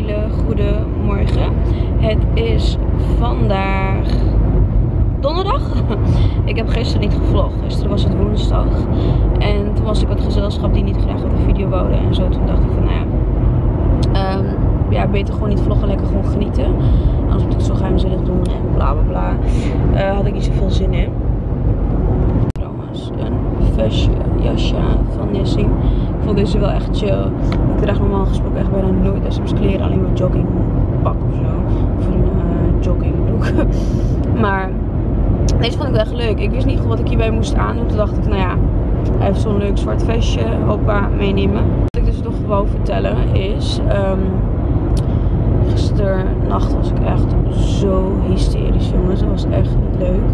hele goede morgen. Het is vandaag donderdag. Ik heb gisteren niet gevlogd. Gisteren was het woensdag. En toen was ik wat gezelschap die niet graag wat een video wouden en zo. Toen dacht ik van beter gewoon niet vloggen, lekker gewoon genieten. Anders moet ik het zo geheimzinnig doen en bla bla bla. Had ik niet zoveel zin in. Trouwens, een vestje, jasje van Nessie. Ik vond deze wel echt chill. Ik draag normaal gesproken echt bijna nooit SM's kleren, alleen maar joggingpak of zo. Of een joggingbroek. Maar deze vond ik wel echt leuk. Ik wist niet goed wat ik hierbij moest aandoen. Toen dacht ik, nou ja, hij heeft zo'n leuk zwart vestje. Hoppa, meenemen. Wat ik dus nog wou vertellen is... gisternacht was ik echt zo hysterisch, jongens. Dat was echt niet leuk.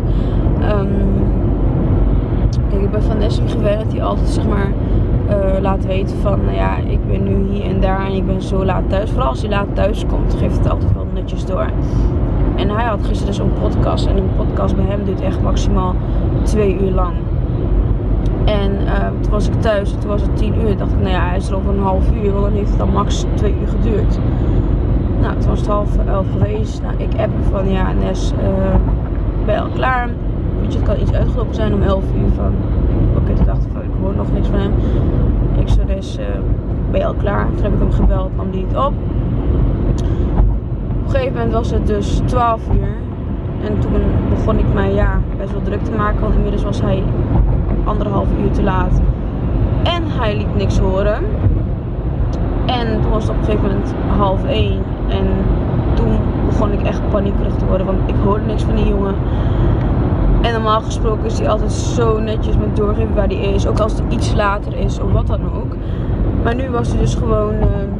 Kijk, ik ben van Nessie gewend die altijd zeg maar laat weten van, nou ja, ik ben nu hier en daar en ik ben zo laat thuis. Vooral als hij laat thuis komt, geeft het altijd wel netjes door. En hij had gisteren zo'n podcast en een podcast bij hem duurt echt maximaal 2 uur lang. En toen was ik thuis en toen was het 10 uur. Dacht ik, nou ja, hij is er over een half uur, want dan heeft het al max 2 uur geduurd. Nou, toen was het 10:30 geweest. Nou, ik app van, ja, Nes, ben je al klaar? Weet je, het kan iets uitgelopen zijn om 11 uur van... Oké, toen dacht ik van, ik hoor nog niks van hem. Ik zei, Nes, ben je al klaar? Toen heb ik hem gebeld, nam die niet op. Op een gegeven moment was het dus 12 uur. En toen begon ik mij, best wel druk te maken. Want inmiddels was hij 1,5 uur te laat. En hij liet niks horen. En toen was het op een gegeven moment 12:30. En toen begon ik echt paniekerig te worden. Want ik hoorde niks van die jongen. En normaal gesproken is hij altijd zo netjes met doorgeven waar hij is. Ook als het iets later is of wat dan ook. Maar nu was hij dus gewoon...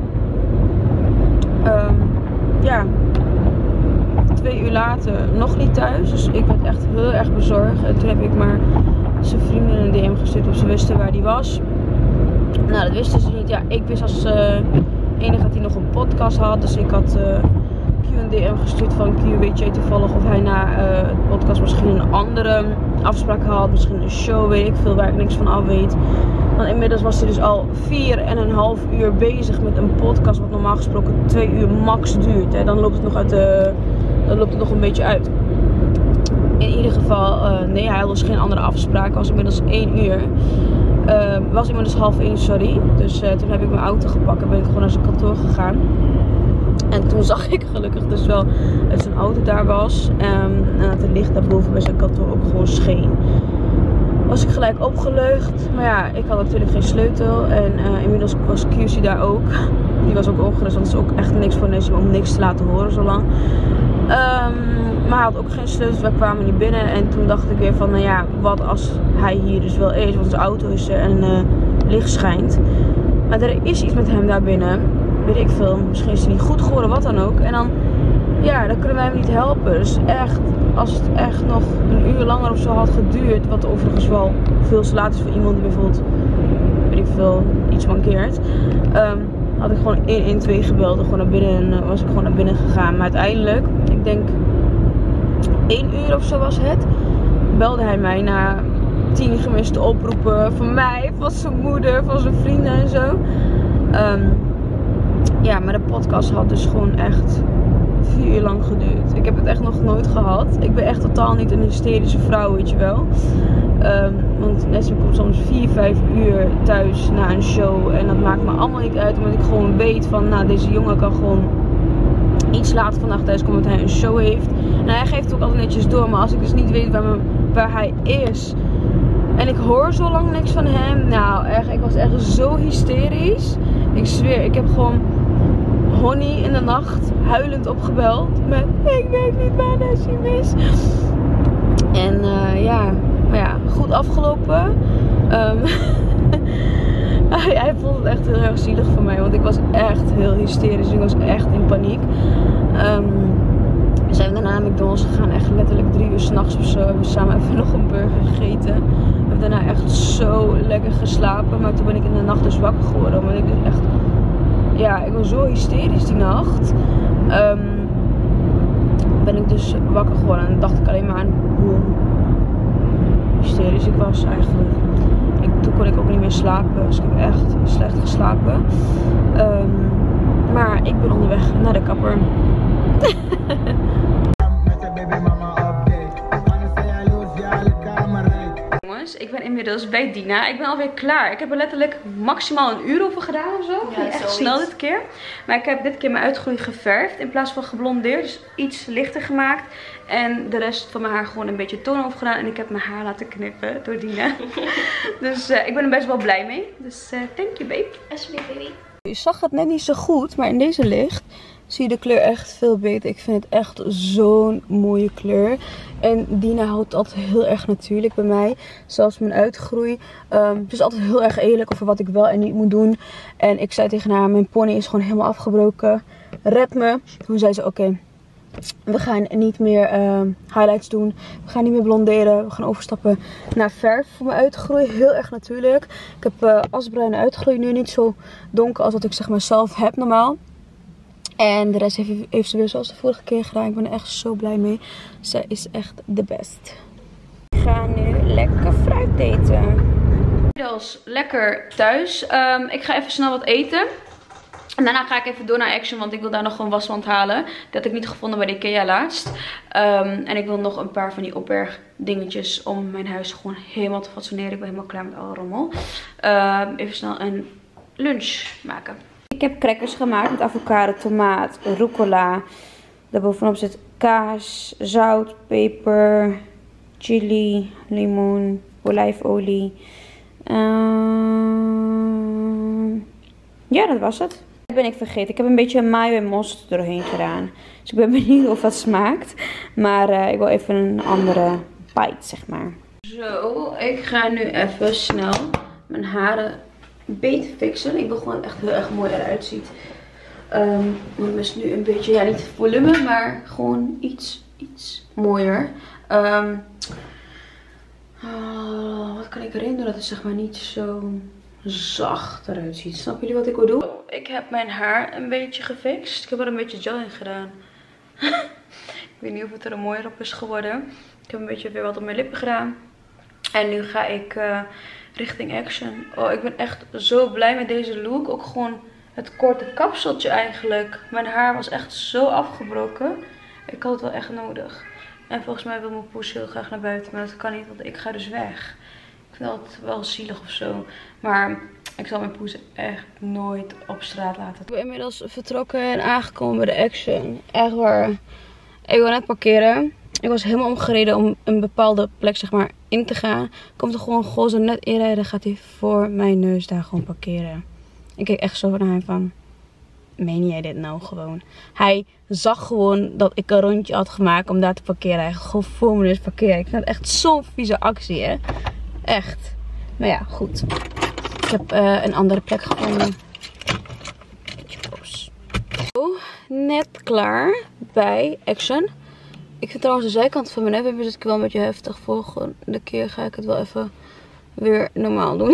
2 uur later nog niet thuis. Dus ik werd echt heel erg bezorgd. En toen heb ik maar zijn vrienden een DM gestuurd of ze wisten waar hij was. Nou, dat wisten ze niet. Ja, ik wist als enige dat hij nog een podcast had. Dus ik had Q een DM gestuurd van Q, weet jij toevallig of hij na het podcast misschien een andere afspraak had. Misschien een show, weet ik veel, waar ik niks van af weet. Want inmiddels was hij dus al 4,5 uur bezig met een podcast wat normaal gesproken 2 uur max duurt. Hè. Dan loopt het nog dan loopt het nog een beetje uit. In ieder geval, nee, hij had dus geen andere afspraak. Het was inmiddels 1 uur. Was inmiddels 12:30, sorry. Dus toen heb ik mijn auto gepakt en ben ik gewoon naar zijn kantoor gegaan. En toen zag ik gelukkig dus wel dat zijn auto daar was. En dat het licht daarboven bij zijn kantoor ook gewoon scheen. Was ik gelijk opgelucht. Maar ja, ik had natuurlijk geen sleutel. En inmiddels was QC daar ook. Die was ook ongerust, want het is ook echt niks voor Nessie om niks te laten horen zo lang. Maar hij had ook geen sleutel, we kwamen niet binnen. En toen dacht ik weer van, nou ja, wat als hij hier dus wel is. Want zijn auto is er en licht schijnt. Maar er is iets met hem daar binnen. Weet ik veel, misschien is hij niet goed geworden, wat dan ook. En dan kunnen wij hem niet helpen. Dus echt, als het echt nog een uur langer of zo had geduurd. Wat overigens wel veel te laat is voor iemand die bijvoorbeeld, weet ik veel, iets mankeert. Had ik gewoon 112 gebeld en gewoon naar binnen en was ik gewoon naar binnen gegaan. Maar uiteindelijk, ik denk 1 uur of zo was het, belde hij mij na 10 gemiste oproepen van mij, van zijn moeder, van zijn vrienden en zo. Maar de podcast had dus gewoon echt 4 uur lang geduurd. Ik heb het echt nog nooit gehad. Ik ben echt totaal niet een hysterische vrouw, weet je wel. Want Nessie komt soms 4-5 uur thuis na een show. En dat maakt me allemaal niet uit. Omdat ik gewoon weet van, nou, deze jongen kan gewoon iets later vandaag thuis komen. Want hij een show heeft. En hij geeft het ook altijd netjes door. Maar als ik dus niet weet waar hij is. En ik hoor zo lang niks van hem. Nou, echt, ik was echt zo hysterisch. Ik zweer, ik heb gewoon Honey in de nacht huilend opgebeld. Met, ik weet niet waar Nessie is. En maar ja, goed afgelopen. Hij vond het echt heel erg zielig voor mij. Want ik was echt heel hysterisch. Ik was echt in paniek. We zijn daarna naar McDonald's gegaan. Echt letterlijk 3 uur 's nachts of zo. We hebben samen even nog een burger gegeten. We hebben daarna echt zo lekker geslapen. Maar toen ben ik in de nacht dus wakker geworden. Want ik dus echt... Ja, ik was zo hysterisch die nacht. Ben ik dus wakker geworden. En dacht ik alleen maar aan hoe hysterisch ik was eigenlijk. Toen kon ik ook niet meer slapen. Dus ik heb echt slecht geslapen. Maar ik ben onderweg naar de kapper. Jongens, ik ben inmiddels bij Dina. Ik ben alweer klaar. Ik heb er letterlijk maximaal een uur over gedaan of zo. Ja, echt snel dit keer. Maar ik heb dit keer mijn uitgroei geverfd in plaats van geblondeerd. Dus iets lichter gemaakt. En de rest van mijn haar gewoon een beetje toon over gedaan. En ik heb mijn haar laten knippen door Dina. Dus ik ben er best wel blij mee. Dus thank you babe. Alsjeblieft baby. Je zag het net niet zo goed, maar in deze licht zie je de kleur echt veel beter. Ik vind het echt zo'n mooie kleur. En Dina houdt altijd heel erg natuurlijk bij mij. Zelfs mijn uitgroei. Het is altijd heel erg eerlijk over wat ik wel en niet moet doen. En ik zei tegen haar, mijn pony is gewoon helemaal afgebroken. Red me. Toen zei ze, oké, we gaan niet meer highlights doen. We gaan niet meer blonderen. We gaan overstappen naar verf voor mijn uitgroei. Heel erg natuurlijk. Ik heb asbruine uitgroei nu, niet zo donker als wat ik zeg maar zelf heb normaal. En de rest heeft ze weer zoals de vorige keer gedaan. Ik ben er echt zo blij mee. Zij is echt de best. Ik ga nu lekker fruit eten. Inmiddels lekker thuis. Ik ga even snel wat eten. En daarna ga ik even door naar Action, want ik wil daar nog een wasmand halen. Dat had ik niet gevonden bij de Ikea laatst. En ik wil nog een paar van die opbergdingetjes om mijn huis gewoon helemaal te fatsoeneren. Ik ben helemaal klaar met alle rommel. Even snel een lunch maken. Ik heb crackers gemaakt met avocado, tomaat, rucola. Daarbovenop zit kaas, zout, peper, chili, limoen, olijfolie. Ja, dat was het. Dat ben ik vergeten. Ik heb een beetje mayo en mosterd doorheen gedaan. Dus ik ben benieuwd of dat smaakt. Maar ik wil even een andere bite, zeg maar. Zo, ik ga nu even snel mijn haren beter fixen. Ik wil gewoon echt heel erg mooi eruit ziet. Het is nu een beetje, ja, niet volume, maar gewoon iets mooier. Wat kan ik erin doen dat het zeg maar niet zo zacht eruit ziet. Snap jullie wat ik wil doen? Ik heb mijn haar een beetje gefixt. Ik heb er een beetje gel in gedaan. Ik weet niet of het er een mooier op is geworden. Ik heb een beetje weer wat op mijn lippen gedaan. En nu ga ik richting Action. Oh, ik ben echt zo blij met deze look. Ook gewoon het korte kapseltje eigenlijk. Mijn haar was echt zo afgebroken. Ik had het wel echt nodig. En volgens mij wil mijn poes heel graag naar buiten. Maar dat kan niet, want ik ga dus weg. Ik vind dat wel zielig of zo. Maar ik zal mijn poes echt nooit op straat laten. Ik ben inmiddels vertrokken en aangekomen bij de Action. Echt waar. Ik wil net parkeren. Ik was helemaal omgereden om een bepaalde plek zeg maar in te gaan. Komt er gewoon gozer net inrijden, gaat hij voor mijn neus daar gewoon parkeren. Ik keek echt zo naar hem van, meen jij dit nou gewoon? Hij zag gewoon dat ik een rondje had gemaakt om daar te parkeren. Hij gewoon voor mijn neus parkeren. Ik vind het echt zo'n vieze actie, hè. Echt. Maar ja, goed. Ik heb een andere plek gevonden. Net klaar bij Action. Ik vind trouwens de zijkant van mijn neus zit wel een beetje heftig. Volgende keer ga ik het wel even weer normaal doen.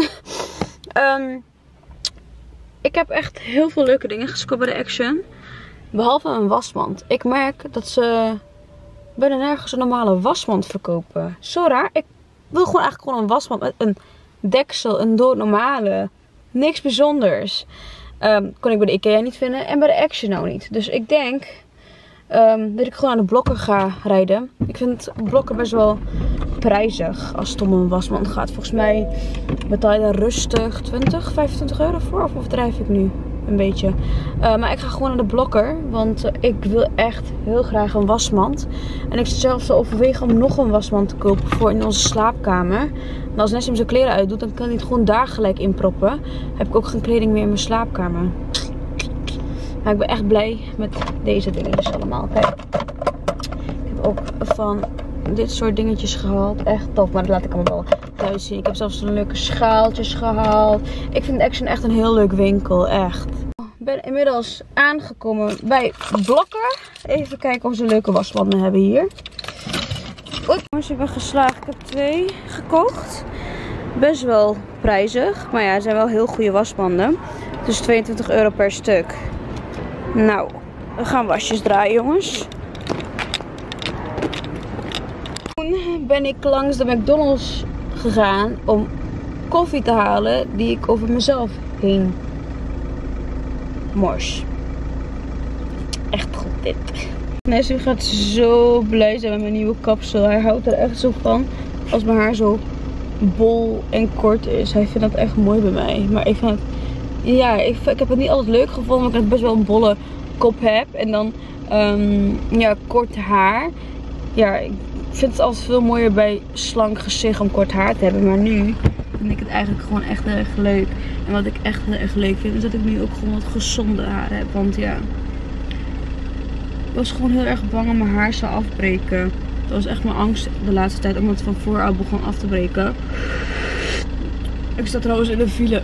Ik heb echt heel veel leuke dingen gescoord bij de Action. Behalve een wasmand. Ik merk dat ze bijna nergens een normale wasmand verkopen. Zo raar. Ik wil gewoon eigenlijk gewoon een wasmand met een deksel. Een doodnormale. Niks bijzonders. Kon ik bij de Ikea niet vinden. En bij de Action nou niet. Dus ik denk dat ik gewoon aan de Blokker ga rijden. Ik vind Blokker best wel prijzig als het om een wasmand gaat. Volgens mij betaal je daar rustig 20, 25 euro voor. Of overdrijf ik nu een beetje. Maar ik ga gewoon naar de Blokker. Want ik wil echt heel graag een wasmand. En ik zit zelfs zo overwegen om nog een wasmand te kopen voor in onze slaapkamer. En als Nessim zijn kleren uitdoet, dan kan hij het gewoon daar gelijk in proppen. Heb ik ook geen kleding meer in mijn slaapkamer. Maar ik ben echt blij met deze dingetjes allemaal. Kijk. Ik heb ook van dit soort dingetjes gehaald. Echt tof. Maar dat laat ik allemaal wel thuis zien. Ik heb zelfs een leuke schaaltjes gehaald. Ik vind Action echt een heel leuk winkel. Echt. Ik ben inmiddels aangekomen bij Blokker. Even kijken of ze leuke wasmanden hebben hier. Oei, jongens, ik ben geslaagd. Ik heb 2 gekocht. Best wel prijzig. Maar ja, het zijn wel heel goede wasmanden. Dus 22 euro per stuk. Nou, we gaan wasjes draaien, jongens. Toen ben ik langs de McDonald's gegaan om koffie te halen die ik over mezelf heen mors. dit. Nessie gaat zo blij zijn met mijn nieuwe kapsel. Hij houdt er echt zo van als mijn haar zo bol en kort is. Hij vindt dat echt mooi bij mij. Maar ik vind het, ja, ik heb het niet altijd leuk gevonden. Maar ik heb best wel een bolle kop heb. En dan ja, kort haar. Ja, ik vind het altijd veel mooier bij slank gezicht om kort haar te hebben. Maar nu vind ik het eigenlijk gewoon echt heel erg leuk. En wat ik echt heel erg leuk vind is dat ik nu ook gewoon wat gezonde haar heb. Want ja, ik was gewoon heel erg bang om mijn haar zou afbreken. Dat was echt mijn angst de laatste tijd, omdat het van vooruit begon af te breken. Ik sta trouwens in de file.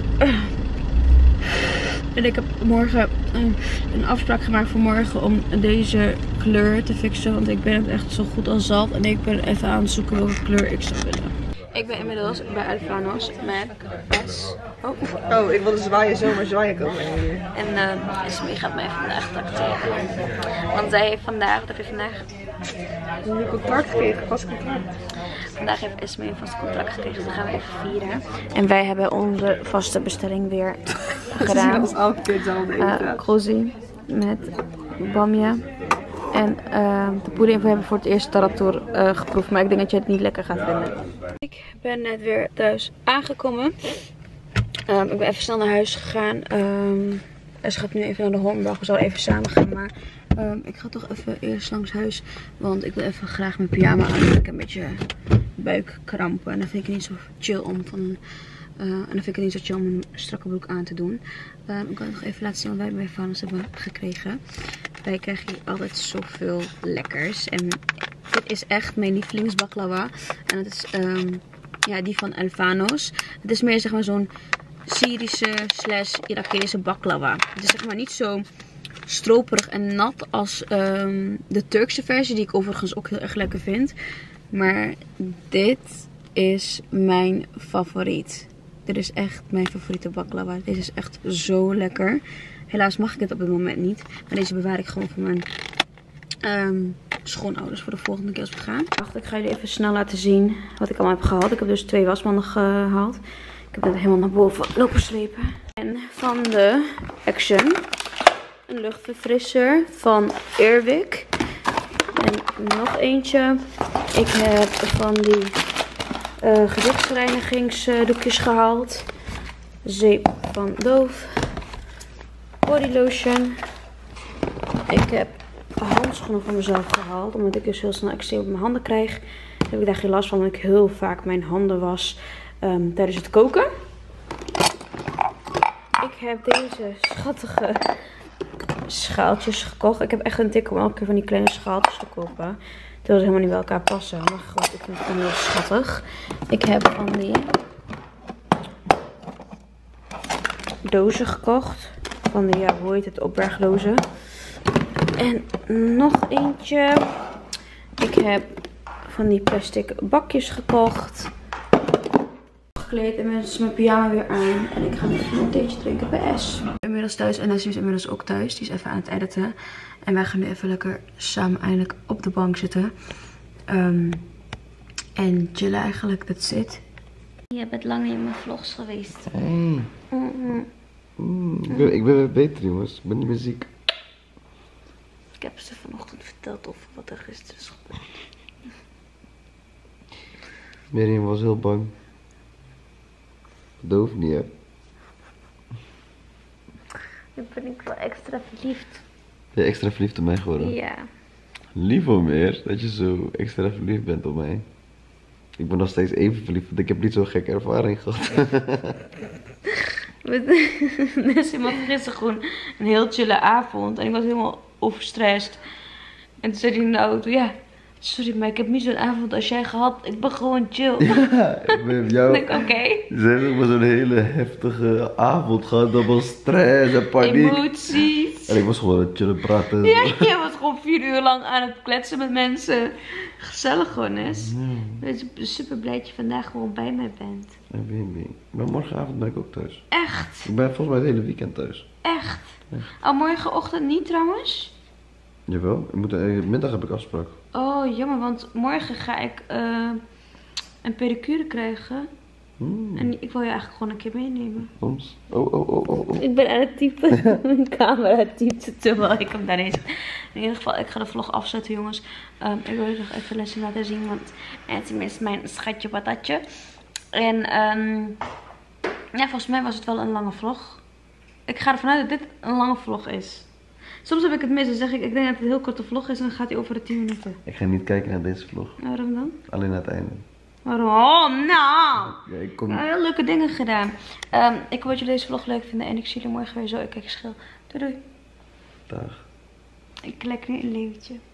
En ik heb morgen een afspraak gemaakt voor morgen om deze kleur te fixen. Want ik ben het echt zo goed als zat. En ik ben even aan het zoeken welke kleur ik zou willen. Ik ben inmiddels bij Alfanos met S. Oh, ik wilde zwaaien zomaar zwaaien komen. En Esmee gaat mij vandaag tracteren. Want zij heeft vandaag, wat heb je vandaag? Een contract gekregen, vast contract. Vandaag heeft Esmee een vast contract gekregen, dus dat gaan we even vieren. En wij hebben onze vaste bestelling weer gedaan. Dat is elke keer hetzelfde. Krozi met bamia. En de poeding hebben we voor het eerst taratoor geproefd, maar ik denk dat je het niet lekker gaat vinden. Ik ben net weer thuis aangekomen. Ik ben even snel naar huis gegaan. Ze gaat nu even naar de Hornbach. We zouden even samen gaan, maar ik ga toch even eerst langs huis. Want ik wil even graag mijn pyjama aan. Ik heb een beetje buikkrampen. En dan vind ik het niet zo chill om een strakke broek aan te doen. Ik kan nog even laten zien wat wij bij Vanos hebben gekregen. Wij krijgen hier altijd zoveel lekkers. En dit is echt mijn lievelingsbaklava. En het is ja, die van Alfanos. Het is meer zeg maar zo'n Syrische / Irakese baklava. Het is zeg maar niet zo stroperig en nat als de Turkse versie. Die ik overigens ook heel erg lekker vind. Maar dit is mijn favoriet. Dit is echt mijn favoriete baklava. Deze is echt zo lekker. Helaas mag ik het op dit moment niet. Maar deze bewaar ik gewoon voor mijn schoonouders voor de volgende keer als we gaan. Wacht, ik ga jullie even snel laten zien wat ik allemaal heb gehaald. Ik heb dus 2 wasmanden gehaald. Ik heb het helemaal naar boven lopen slepen. En van de Action een luchtverfrisser van Airwick. En nog eentje. Ik heb van die gezichtsreinigingsdoekjes gehaald. Zeep van Dove. Body lotion. Ik heb handschoenen van mezelf gehaald. Omdat ik dus heel snel eczeem op mijn handen krijg. Daar heb ik daar geen last van. Omdat ik heel vaak mijn handen was tijdens het koken. Ik heb deze schattige schaaltjes gekocht. Ik heb echt een tik om elke keer van die kleine schaaltjes te kopen. Terwijl ze helemaal niet bij elkaar passen. Maar goed, ik vind het gewoon heel schattig. Ik heb van die dozen gekocht. Van de, ja, hoe heet het, opbergdozen. En nog eentje. Ik heb van die plastic bakjes gekocht. Gekleed en mensen mijn pyjama weer aan. En ik ga even een theetje drinken bij S. Ik ben inmiddels thuis en Nessie is inmiddels ook thuis. Die is even aan het editen. En wij gaan nu even lekker samen eindelijk op de bank zitten. En chillen eigenlijk, that's it. Je bent lang niet in mijn vlogs geweest. Hey. Ik ben weer beter, jongens. Ik ben niet meer ziek. Ik heb ze vanochtend verteld over wat er gisteren is gebeurd. Miriam was heel bang. Dat hoeft niet, hè. Nu ben ik wel extra verliefd. Ben je extra verliefd op mij geworden? Ja. Lief om meer, dat je zo extra verliefd bent op mij. Ik ben nog steeds even verliefd, want ik heb niet zo'n gekke ervaring gehad. Nessie had gisteren gewoon een heel chille avond. En ik was helemaal overstressed. En toen zei hij in de auto, ja, sorry, maar ik heb niet zo'n avond als jij gehad. Ik ben gewoon chill. Ja, ik ben jou. Ik denk, oké. Ze hebben maar zo'n hele heftige avond gehad. Dat was stress en paniek. Emoties. En ik was gewoon aan het chillen praten. Ja, jij was gewoon 4 uur lang aan het kletsen met mensen. Gezellig gewoon, Nes. Ik ben super blij dat je vandaag gewoon bij mij bent. Ja, baby. Maar morgenavond ben ik ook thuis. Echt? Ik ben volgens mij het hele weekend thuis. Echt? Al morgenochtend niet trouwens? Jawel, middag heb ik afspraak. Oh, jammer, want morgen ga ik een pedicure krijgen. En ik wil je eigenlijk gewoon een keer meenemen. Soms. Oh. Ik ben aan het typen. Mijn camera typt terwijl ik hem daarin zit. In ieder geval, ik ga de vlog afzetten, jongens. Ik wil je nog even lessen laten zien, want het is mijn schatje patatje. En ja, volgens mij was het wel een lange vlog. Ik ga ervan uit dat dit een lange vlog is. Soms heb ik het mis, dan zeg ik denk dat het een heel korte vlog is en dan gaat hij over de 10 minuten. Ik ga niet kijken naar deze vlog. Waarom dan? Alleen aan het einde. Waarom? Nou! Ja, ik kom... Heel leuke dingen gedaan. Ik hoop dat jullie deze vlog leuk vinden en ik zie jullie morgen weer zo. Ik kijk schil. Doei doei. Dag. Ik lekker een leeuwtje.